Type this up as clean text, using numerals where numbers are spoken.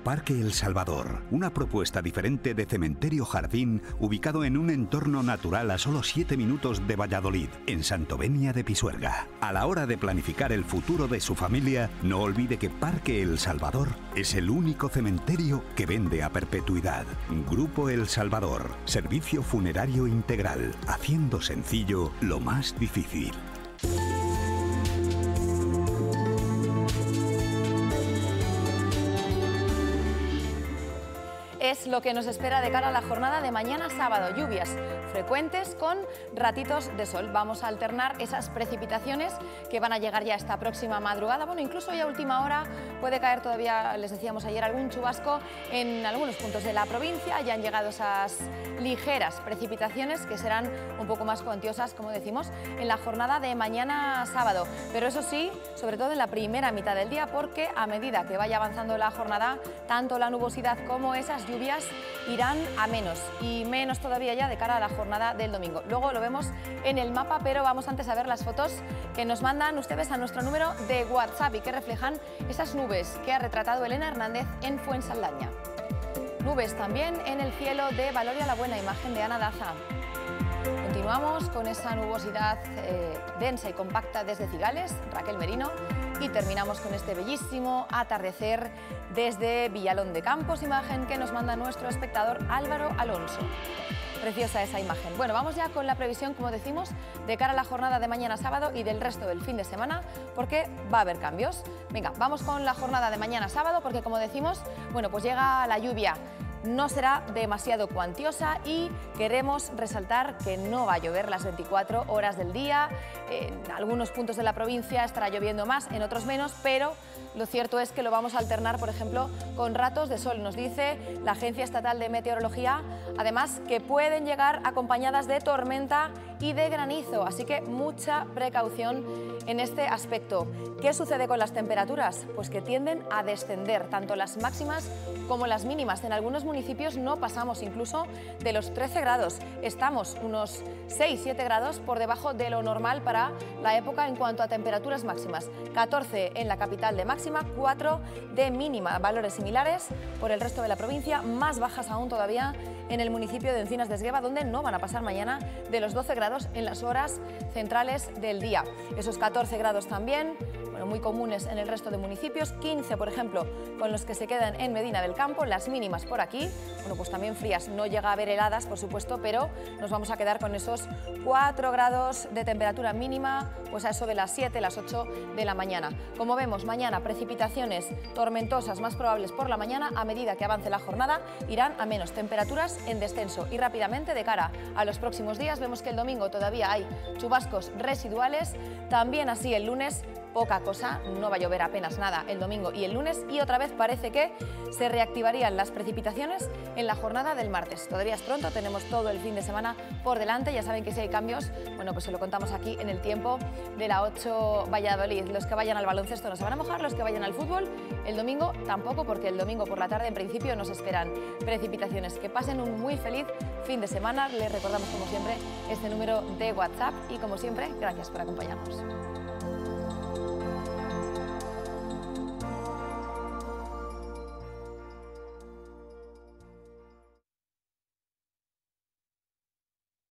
Parque El Salvador, una propuesta diferente de cementerio jardín ubicado en un entorno natural a solo 7 minutos de Valladolid, en Santovenia de Pisuerga. A la hora de planificar el futuro de su familia, no olvide que Parque El Salvador es el único cementerio que vende a perpetuidad. Grupo El Salvador, servicio funerario integral, haciendo sencillo lo más difícil. Es lo que nos espera de cara a la jornada de mañana sábado. Lluvias frecuentes con ratitos de sol. Vamos a alternar esas precipitaciones que van a llegar ya esta próxima madrugada. Bueno, incluso ya a última hora puede caer todavía, les decíamos ayer, algún chubasco en algunos puntos de la provincia. Ya han llegado esas ligeras precipitaciones que serán un poco más cuantiosas, como decimos, en la jornada de mañana sábado. Pero eso sí, sobre todo en la primera mitad del día, porque a medida que vaya avanzando la jornada, tanto la nubosidad como esas lluvias irán a menos, y menos todavía ya de cara a la jornada del domingo. Luego lo vemos en el mapa, pero vamos antes a ver las fotos que nos mandan ustedes a nuestro número de WhatsApp y que reflejan esas nubes que ha retratado Elena Hernández en Fuensaldaña. Nubes también en el cielo de Valoria la Buena, imagen de Ana Daza. Continuamos con esa nubosidad densa y compacta desde Cigales, Raquel Merino, y terminamos con este bellísimo atardecer desde Villalón de Campos, imagen que nos manda nuestro espectador Álvaro Alonso. Preciosa esa imagen. Bueno, vamos ya con la previsión, como decimos, de cara a la jornada de mañana sábado y del resto del fin de semana, porque va a haber cambios. Venga, vamos con la jornada de mañana sábado, porque como decimos, bueno, pues llega la lluvia. No será demasiado cuantiosa y queremos resaltar que no va a llover las 24 horas del día. En algunos puntos de la provincia estará lloviendo más, en otros menos, pero lo cierto es que lo vamos a alternar, por ejemplo, con ratos de sol. Nos dice la Agencia Estatal de Meteorología, además, que pueden llegar acompañadas de tormenta y de granizo, así que mucha precaución en este aspecto. ¿Qué sucede con las temperaturas? Pues que tienden a descender, tanto las máximas como las mínimas. En algunos municipios no pasamos incluso de los 13 grados. Estamos unos 6-7 grados por debajo de lo normal para la época en cuanto a temperaturas máximas. 14 en la capital de máxima, 4 de mínima. Valores similares por el resto de la provincia, más bajas aún todavía en el municipio de Encinas de Esgueva, donde no van a pasar mañana de los 12 grados en las horas centrales del día. Esos 14 grados también, bueno, muy comunes en el resto de municipios, 15 por ejemplo con los que se quedan en Medina del Campo, las mínimas por aquí, bueno, pues también frías, no llega a haber heladas por supuesto, pero nos vamos a quedar con esos 4 grados de temperatura mínima, pues a eso de las 7, las 8 de la mañana. Como vemos, mañana precipitaciones tormentosas más probables por la mañana, a medida que avance la jornada irán a menos, temperaturas en descenso, y rápidamente de cara a los próximos días vemos que el domingo todavía hay chubascos residuales, también así el lunes poca cosa, no va a llover apenas nada el domingo y el lunes, y otra vez parece que se reactivarían las precipitaciones en la jornada del martes. Todavía es pronto, tenemos todo el fin de semana por delante, ya saben que si hay cambios, bueno, pues se lo contamos aquí en el tiempo de la 8 Valladolid. Los que vayan al baloncesto no se van a mojar, los que vayan al fútbol el domingo tampoco, porque el domingo por la tarde en principio nos esperan precipitaciones. Que pasen un muy feliz fin de semana, les recordamos como siempre este número de WhatsApp y como siempre, gracias por acompañarnos.